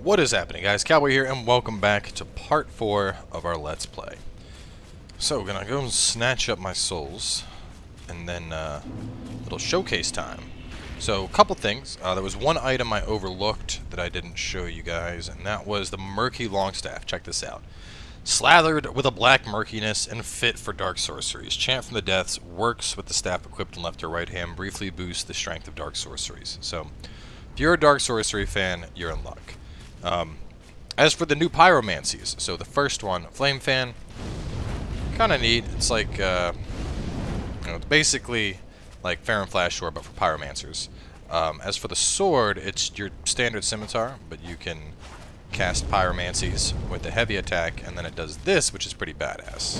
What is happening, guys? Cowboy here, and welcome back to part 4 of our Let's Play. So, we're gonna go and snatch up my souls, and then, little showcase time. So, a couple things. There was one item I overlooked that I didn't show you guys, and that was the Murky Longstaff. Check this out. Slathered with a black murkiness and fit for dark sorceries. Chant from the Deaths works with the staff equipped in left or right hand. Briefly boosts the strength of dark sorceries. So, if you're a dark sorcery fan, you're in luck. As for the new pyromancies, so the first one, Flame Fan, kind of neat. It's like, it's basically like Fair and Flash Sword, but for pyromancers. As for the sword, it's your standard scimitar, but you can cast pyromancies with a heavy attack, and then it does this, which is pretty badass.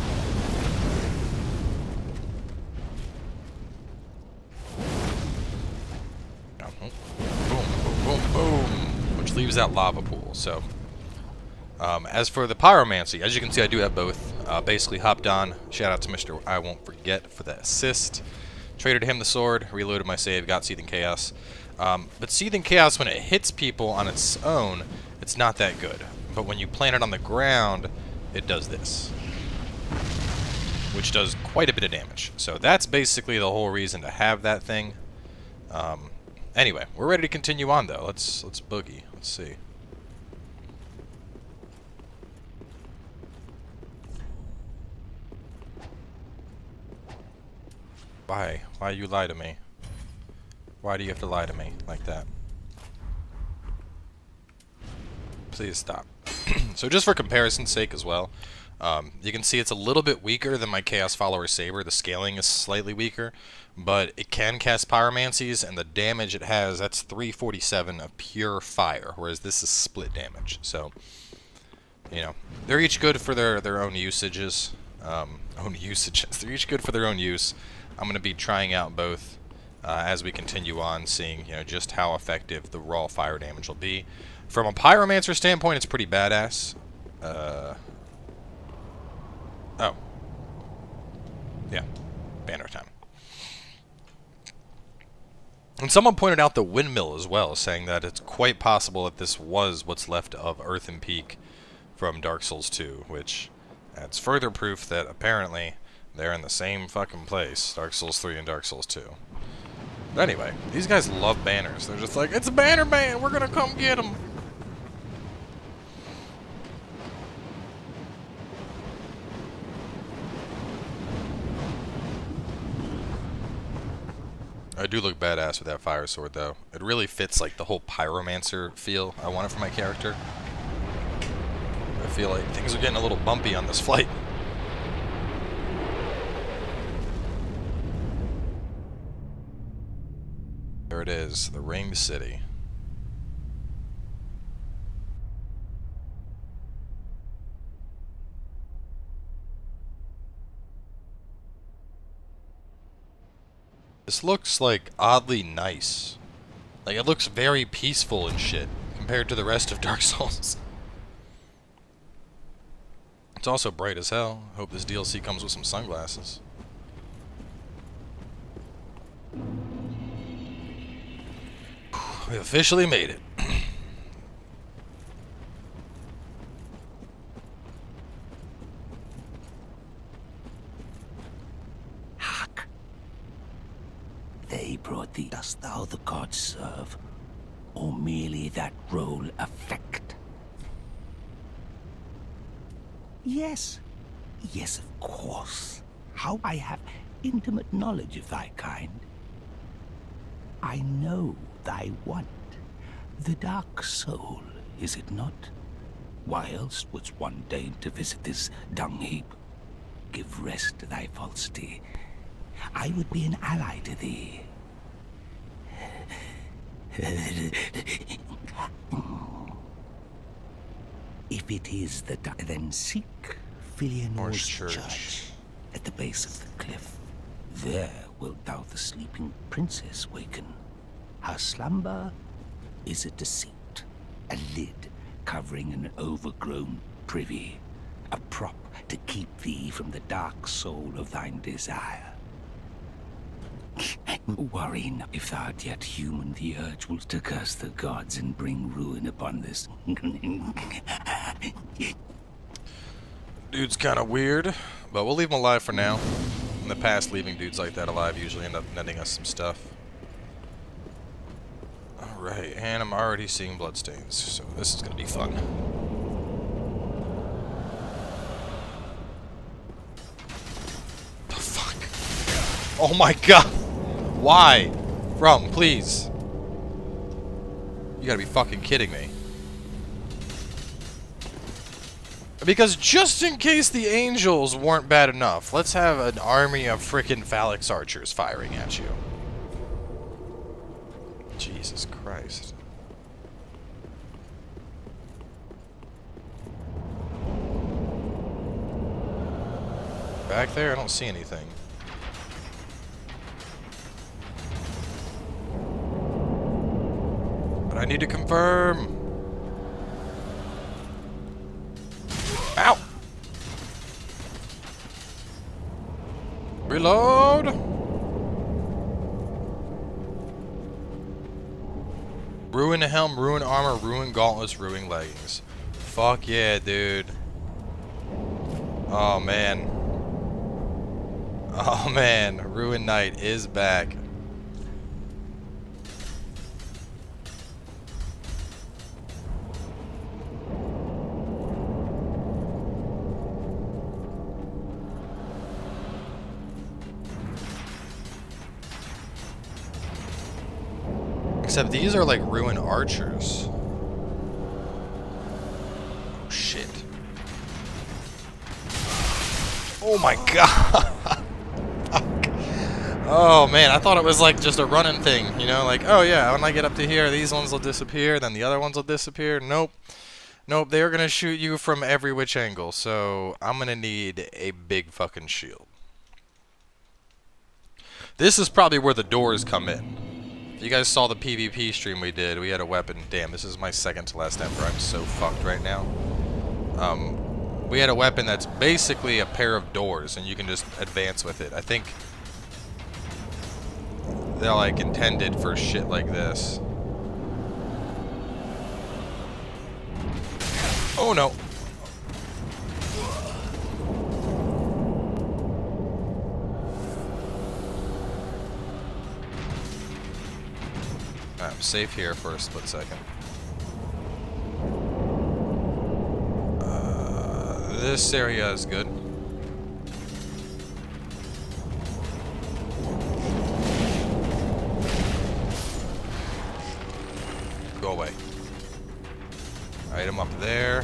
Boom, boom, boom, boom. Which leaves that lava pool. So, as for the pyromancy, as you can see, I do have both. Basically hopped on. Shout out to Mr. I Won't Forget for the assist. Traded him the sword, reloaded my save, got Seething Chaos. But Seething Chaos, when it hits people on its own, it's not that good. But when you plant it on the ground, it does this, which does quite a bit of damage. So that's basically the whole reason to have that thing. Anyway, we're ready to continue on, though. Let's boogie. Let's see. Why? Why you lie to me? Why do you have to lie to me like that? Please stop. So just for comparison's sake as well, you can see it's a little bit weaker than my Chaos Follower Saber. The scaling is slightly weaker, but it can cast pyromancies, and the damage it has, that's 347 of pure fire, whereas this is split damage. So, you know, they're each good for their own usages. They're each good for their own use. I'm going to be trying out both as we continue on, seeing, you know, just how effective the raw fire damage will be. From a pyromancer standpoint, it's pretty badass. Oh. Yeah. Banner time. And someone pointed out the windmill as well, saying that it's quite possible that this was what's left of Earthen Peak from Dark Souls 2, which adds further proof that apparently they're in the same fucking place, Dark Souls 3 and Dark Souls 2. But anyway, these guys love banners. They're just like, it's a banner ban, we're gonna come get them. I do look badass with that fire sword, though. It really fits like the whole pyromancer feel I wanted for my character. I feel like things are getting a little bumpy on this flight. There it is, the Ringed City. This looks, like, oddly nice. Like, it looks very peaceful and shit, compared to the rest of Dark Souls. It's also bright as hell. Hope this DLC comes with some sunglasses. We officially made it. They brought thee. Dost thou the gods serve, or merely that role affect? Yes, yes, of course. How I have intimate knowledge of thy kind. I know thy want, the dark soul, is it not? Why else wouldst one deign to visit this dung heap? Give rest to thy falsity. I would be an ally to thee. If it is the then seek Filianor's church at the base of the cliff. There wilt thou the sleeping princess waken. Her slumber is a deceit, a lid covering an overgrown privy, a prop to keep thee from the dark soul of thine desire. Worry not, if thou art yet human, the urge will to curse the gods and bring ruin upon this. Dude's kind of weird, but we'll leave him alive for now. In the past, leaving dudes like that alive usually end up netting us some stuff. Alright, and I'm already seeing bloodstains, so this is gonna be fun. The fuck? Oh my god! Why? From, please. You gotta be fucking kidding me. Because just in case the angels weren't bad enough, let's have an army of frickin' phalanx archers firing at you. Jesus Christ. Back there, I don't see anything. But I need to confirm. Ow! Reload! Ruin helm, ruin armor, ruin gauntlets, ruin leggings. Fuck yeah, dude. Oh man. Oh man, Ruin Knight is back. Except these are like ruin archers. Oh shit. Oh my god. Oh man, I thought it was like just a running thing, you know, like, oh yeah, when I get up to here, these ones will disappear, then the other ones will disappear. Nope. Nope, they're gonna shoot you from every which angle, so I'm gonna need a big fucking shield. This is probably where the doors come in. If you guys saw the PvP stream we did, we had a weapon. Damn, this is my second to last emperor. I'm so fucked right now. We had a weapon that's basically a pair of doors, and you can just advance with it. I think they're like intended for shit like this. Oh no. I'm safe here for a split second. This area is good. Go away. Item up there.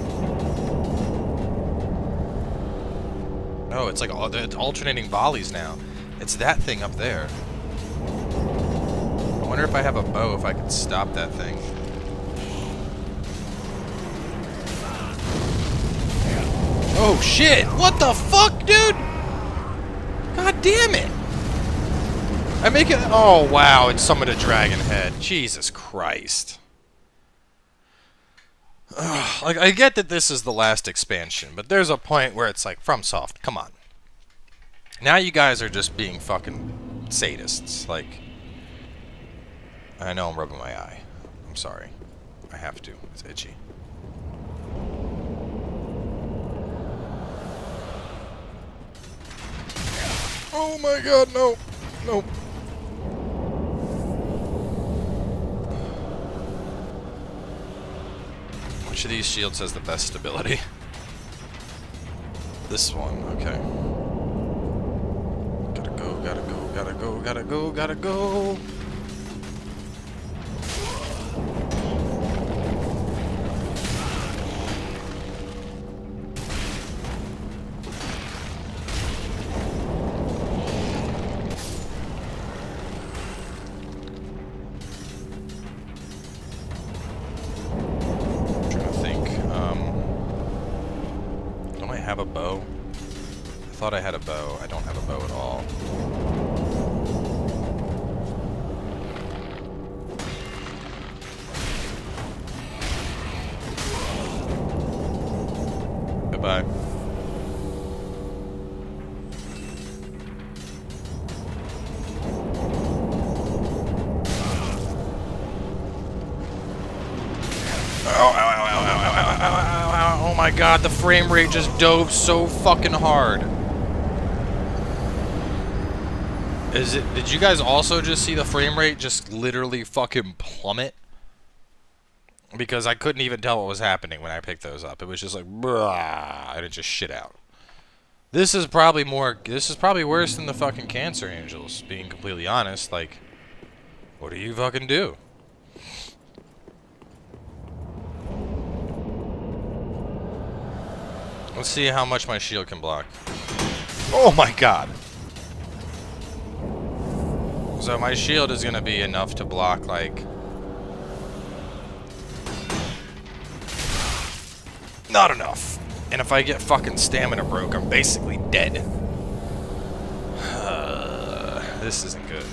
No, it's like it's alternating volleys now. It's that thing up there. I wonder if I have a bow, if I can stop that thing. Oh shit! What the fuck, dude? God damn it! I make it. Oh wow! It summoned a dragon head. Jesus Christ! Ugh, like, I get that this is the last expansion, but there's a point where it's like, FromSoft, come on. Now you guys are just being fucking sadists. Like, I know I'm rubbing my eye. I'm sorry. I have to. It's itchy. Oh my god, no! No. Which of these shields has the best stability? This one, okay. Gotta go, gotta go, gotta go, gotta go, gotta go! Have a bow? I thought I had a bow. I don't have a bow at all. Goodbye. Oh my god, the frame rate just dove so fucking hard. Did you guys also just see the frame rate just literally fucking plummet? Because I couldn't even tell what was happening when I picked those up. It was just like, bruh, and it just shit out. This is probably worse than the fucking Cancer Angels, being completely honest. Like, what do you fucking do? Let's see how much my shield can block. Oh my god! So my shield is gonna be enough to block, like... not enough. And if I get fucking stamina broke, I'm basically dead. This isn't good.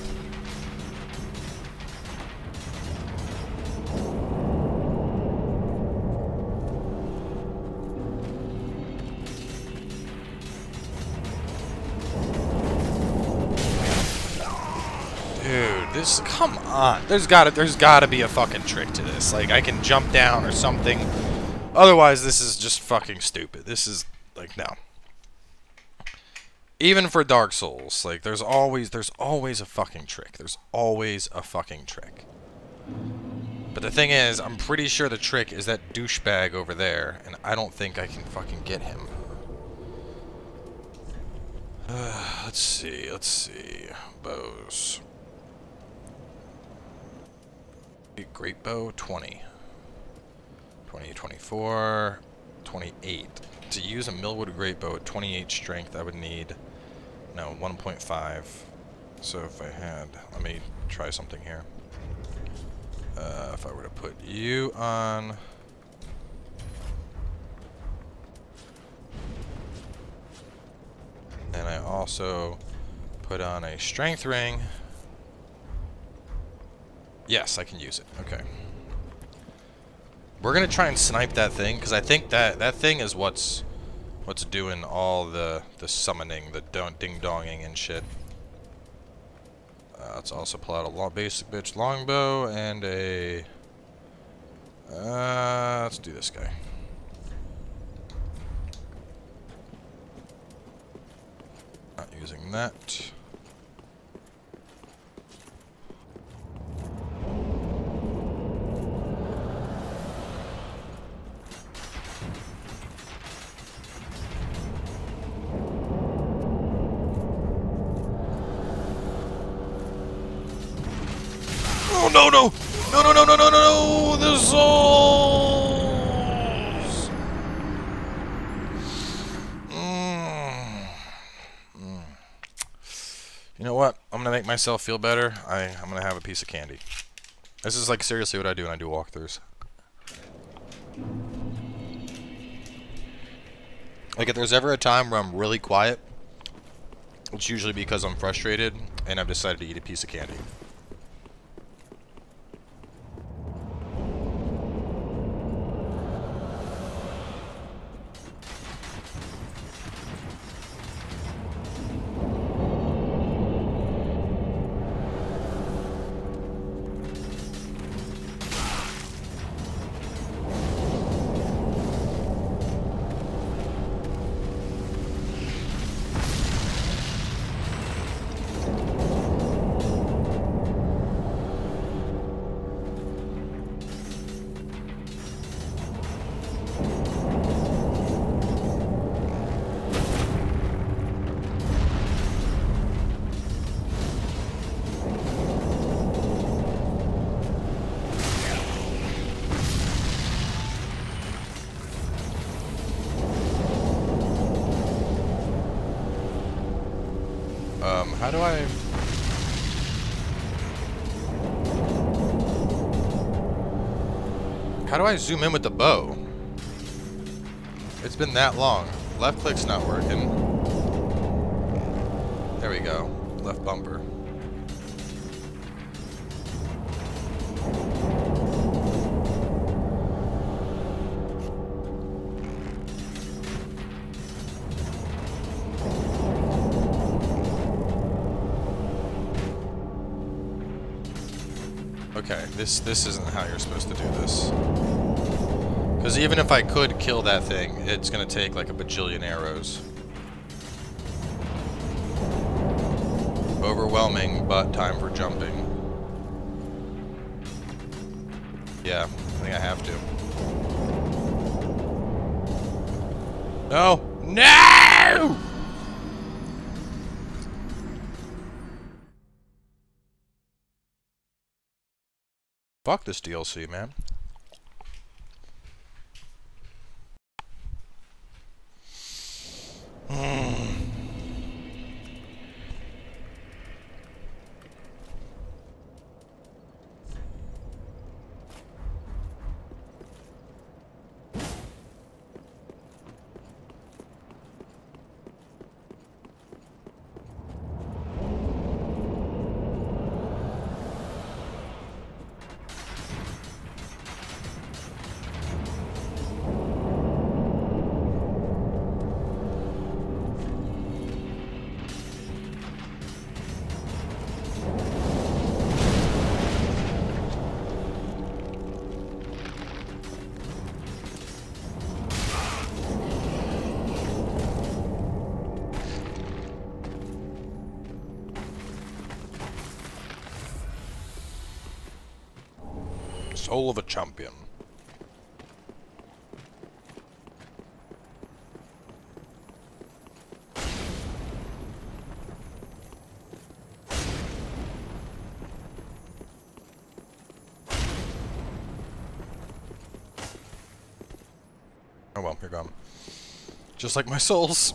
Dude, this, come on. There's gotta be a fucking trick to this. Like, I can jump down or something. Otherwise, this is just fucking stupid. This is, like, no. Even for Dark Souls, like, there's always a fucking trick. There's always a fucking trick. But the thing is, I'm pretty sure the trick is that douchebag over there, and I don't think I can fucking get him. Let's see. Bows. Great bow, 20. 20, 24, 28. To use a Millwood great bow at 28 strength, I would need, no, 1.5. So if I had, let me try something here. If I were to put you on... and I also put on a strength ring. Yes, I can use it. Okay. We're gonna try and snipe that thing, because I think that thing is what's doing all the summoning, the ding-donging and shit. Let's also pull out a basic bitch longbow and a... let's do this guy. Not using that. Oh no no! No no no no no no no! The souls! You know what? I'm gonna make myself feel better. I'm gonna have a piece of candy. This is like seriously what I do when I do walkthroughs. Like if there's ever a time where I'm really quiet, it's usually because I'm frustrated and I've decided to eat a piece of candy. How do I... How do I zoom in with the bow? It's been that long. Left click's not working. There we go. Left bumper. Okay, this isn't how you're supposed to do this. Because even if I could kill that thing, it's gonna take like a bajillion arrows. Overwhelming, but time for jumping. Yeah, I think I have to. No! No! Fuck this DLC, man. Soul of a champion. Oh well, you're gone. Just like my souls.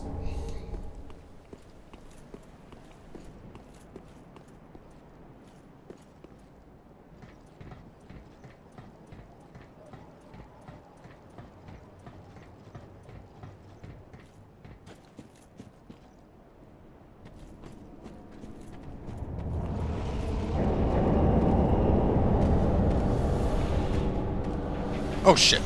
Oh shit.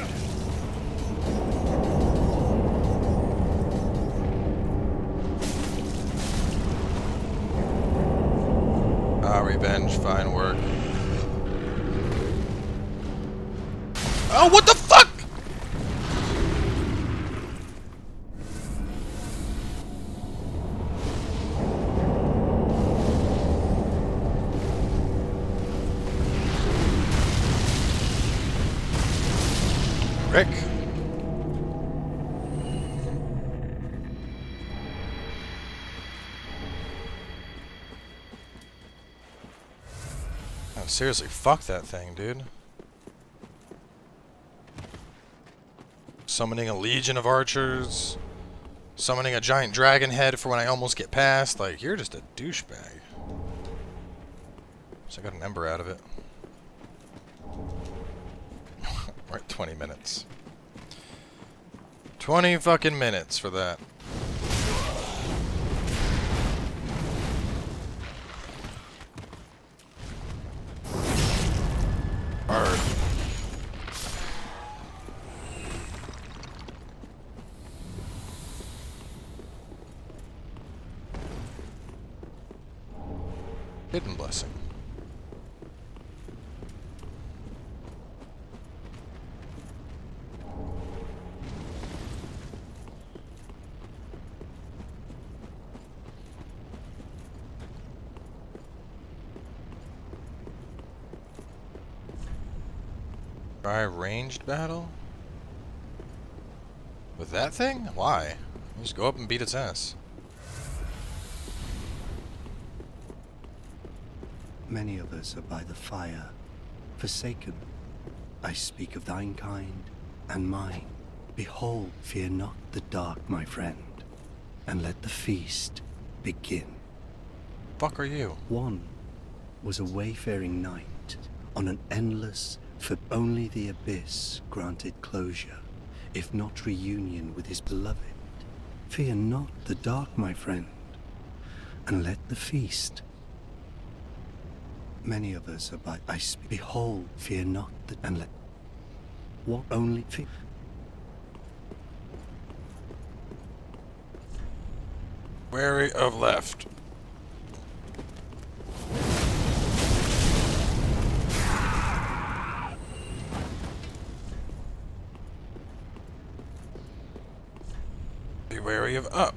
Revenge, fine work. Oh, what the fuck? Rick. Seriously, fuck that thing, dude. Summoning a legion of archers. Summoning a giant dragon head for when I almost get past. Like, you're just a douchebag. So I got an ember out of it. We're at 20 minutes. 20 fucking minutes for that. Hard. Hidden blessing. Try ranged battle? With that thing? Why? Just go up and beat its ass. Many of us are by the fire, forsaken. I speak of thine kind and mine. Behold, fear not the dark, my friend, and let the feast begin. Fuck are you? One was a wayfaring knight on an endless, for only the abyss granted closure, if not reunion with his beloved. Fear not the dark, my friend, and let the feast. Many of us are by behold, fear not the and let what only fear. Wary of left. Be wary of up.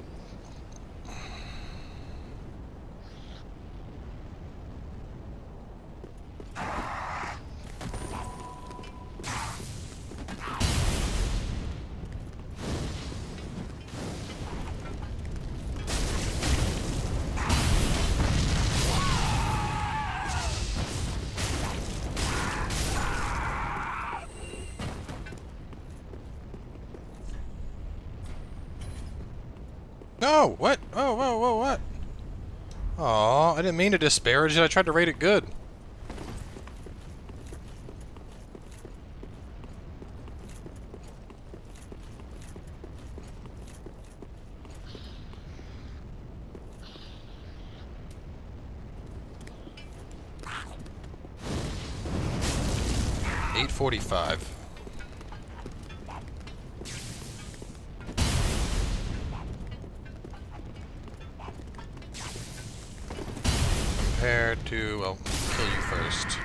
No! What? Oh, whoa, whoa, what? Aw, I didn't mean to disparage it. I tried to rate it good. $8.45. Compared to, well, kill you first.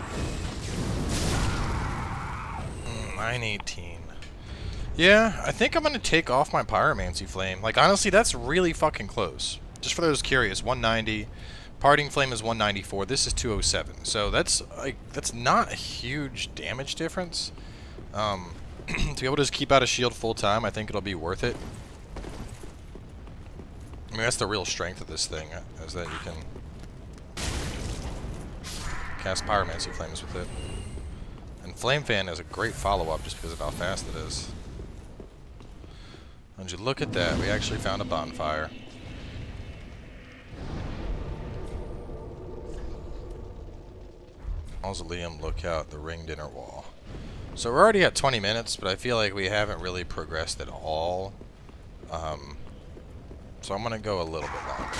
918. Yeah, I think I'm gonna take off my Pyromancy Flame. Like, honestly, that's really fucking close. Just for those curious, 190. Parting Flame is 194. This is 207. So that's like not a huge damage difference. To be able to just keep out a shield full time, I think it'll be worth it. I mean, that's the real strength of this thing, is that you can cast Pyromancy Flames with it. And Flame Fan is a great follow-up just because of how fast it is. And you look at that, we actually found a bonfire. Mausoleum, lookout, the ringed inner wall. So we're already at 20 minutes, but I feel like we haven't really progressed at all. So I'm gonna go a little bit longer.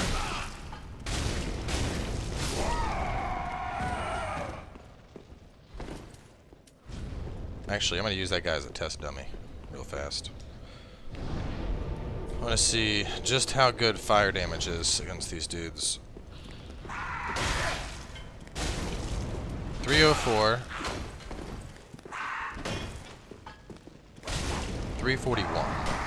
Actually, I'm gonna use that guy as a test dummy real fast. I want to see just how good fire damage is against these dudes. 304. 341.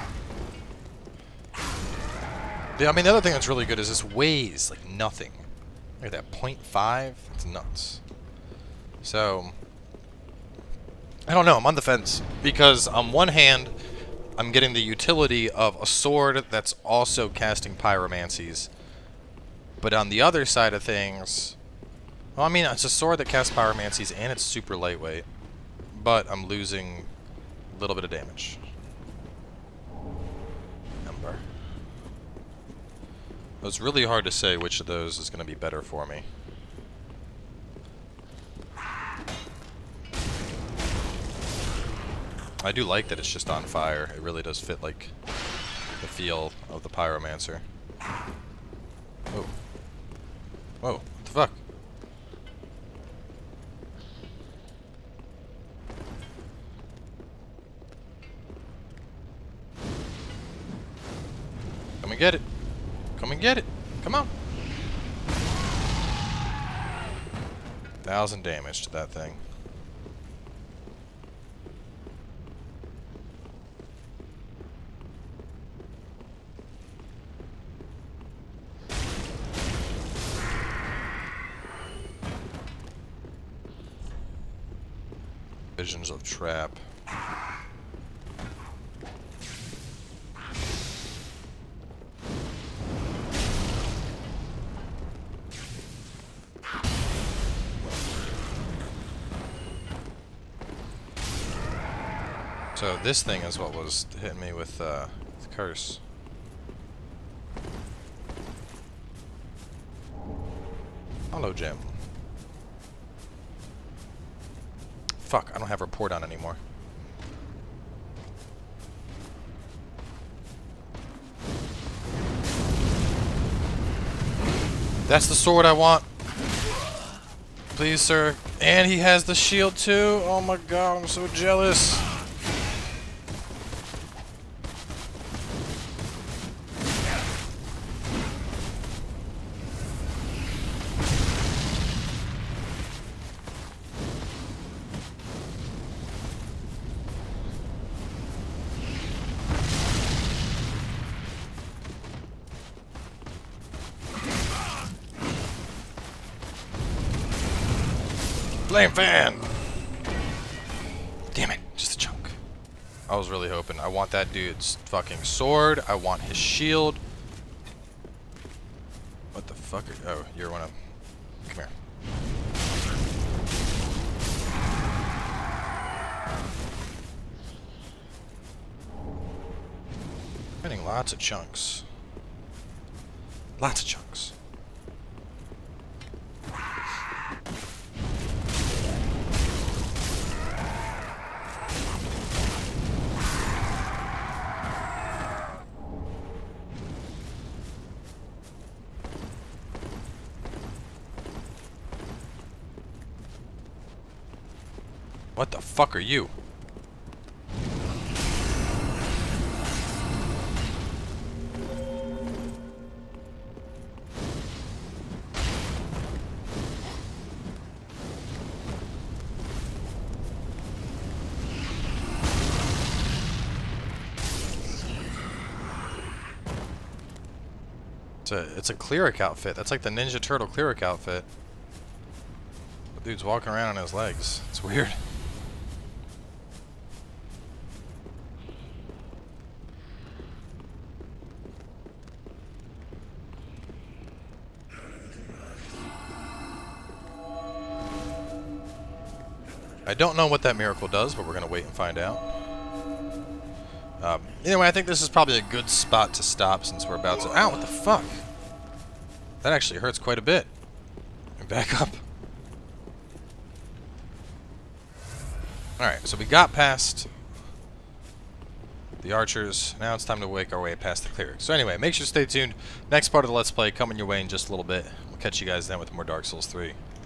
I mean, the other thing that's really good is this weighs like nothing. Look at that, 0.5? That's nuts. So, I don't know, I'm on the fence. Because on one hand, I'm getting the utility of a sword that's also casting pyromancies. But on the other side of things, well, I mean, it's a sword that casts pyromancies and it's super lightweight. But I'm losing a little bit of damage. Number. It's really hard to say which of those is going to be better for me. I do like that it's just on fire. It really does fit, like, the feel of the Pyromancer. Whoa. Whoa, what the fuck? Come and get it. Come and get it. Come on. 1,000 damage to that thing. Visions of trap. So this thing is what was hitting me with the curse. Hello, Jim. Fuck, I don't have report on anymore. That's the sword I want. Please, sir. And he has the shield too. Oh my god, I'm so jealous. Flame fan! Damn it, just a chunk. I was really hoping. I want that dude's fucking sword. I want his shield. What the fuck? Oh, you're one of... Come here. Getting lots of chunks. Lots of chunks. What the fuck are you? It's a cleric outfit. That's like the Ninja Turtle cleric outfit. The dude's walking around on his legs. It's weird. I don't know what that miracle does, but we're going to wait and find out. Anyway, I think this is probably a good spot to stop since we're about to... Ow, what the fuck? That actually hurts quite a bit. Back up. Alright, so we got past the archers. Now it's time to make our way past the clerics. So anyway, make sure to stay tuned. Next part of the Let's Play coming your way in just a little bit. We'll catch you guys then with more Dark Souls 3.